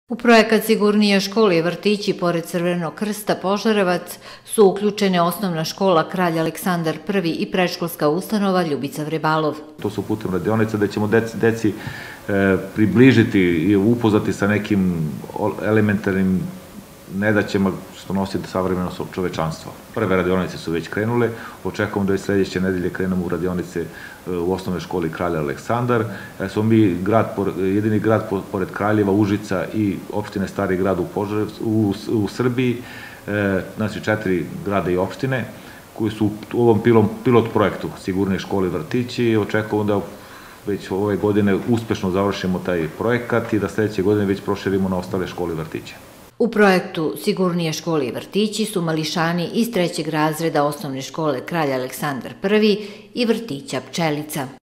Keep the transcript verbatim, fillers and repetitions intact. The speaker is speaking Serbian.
U projekat Sigurnije škole i vrtići pored Crvenog krsta Požarevac su uključene osnovna škola Kralj Aleksandar prvi i predškolska ustanova Ljubica Vrebalov. To su putem radionice da ćemo deci, deci e, približiti i upoznati sa nekim elementarnim nedaćama što nosi savremeno čovečanstvo. Prve radionice su već krenule, očekujemo da je sledeće nedelje krenemo u radionice u osnovnoj školi Kralj Aleksandar. Smo mi grad, jedini grad pored Kraljeva, Užica i opštine Stari grad u, Požarevcu, u, u Srbiji, znači četiri grada i opštine koji su u ovom pilot, pilot projektu Sigurnije škole i vrtići i očekujemo da već ove godine uspešno završimo taj projekat i da sledeće godine već proširimo na ostale škole i vrtiće. U projektu Sigurnije škole i vrtići su mališani iz trećeg razreda osnovne škole Kralj Aleksandar prvi i vrtića Pčelica.